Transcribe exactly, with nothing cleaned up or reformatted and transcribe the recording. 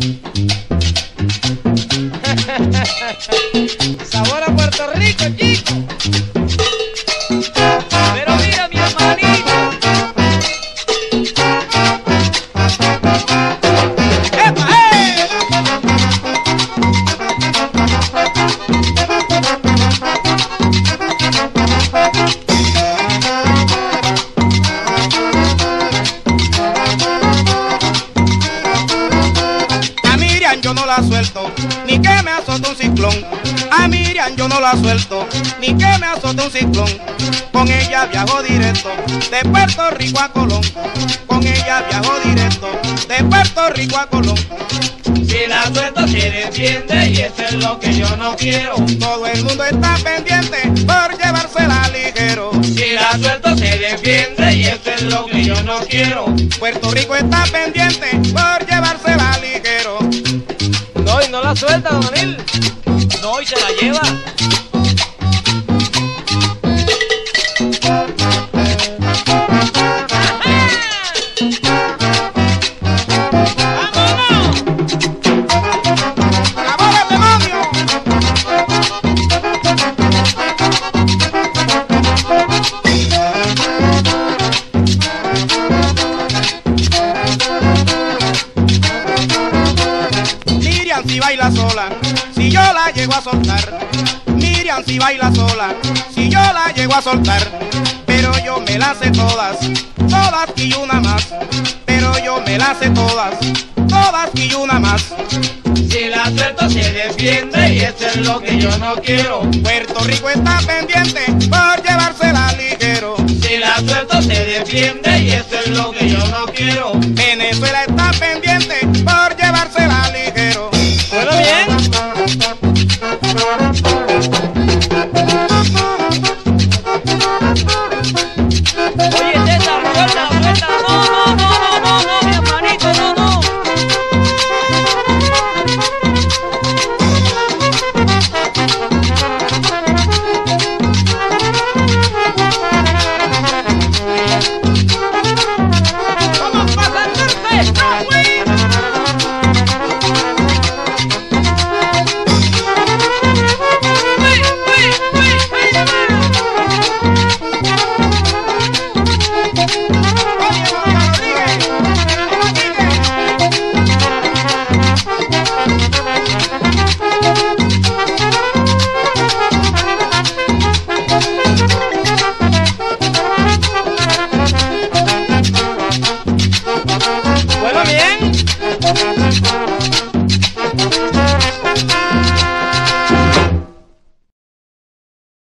Sabor a Puerto Rico, chico. Pero mira mi hermanito. ¡Epa, eh! A Miriam yo no la suelto, ni que me azote un ciclón. A Miriam yo no la suelto, ni que me azote un ciclón. Con ella viajo directo, de Puerto Rico a Colón. Con ella viajo directo, de Puerto Rico a Colón. Si la suelto se defiende y eso es lo que yo no quiero. Todo el mundo está pendiente por llevársela ligero. Si la suelto se defiende y eso es lo que yo no quiero. Puerto Rico está pendiente por llevársela ligero. No, y no la suelta, don Anil. No, y se la lleva. Miriam si baila sola, si yo la llego a soltar. Miriam si baila sola, si yo la llego a soltar. Pero yo me las sé todas, todas y una más. Pero yo me las sé todas, todas y una más. Si la suelto se defiende y eso es lo que yo no quiero. Puerto Rico está pendiente por llevársela ligero. Si la suelto se defiende y eso es lo que yo no quiero. Venezuela está pendiente por llevársela ligero. ¿Bueno bien? Oye, César, suelta, suelta. No, no, no, no, no, no, mi hermanito, no, no. Vamos pasando el peso, güey. Bueno, bien.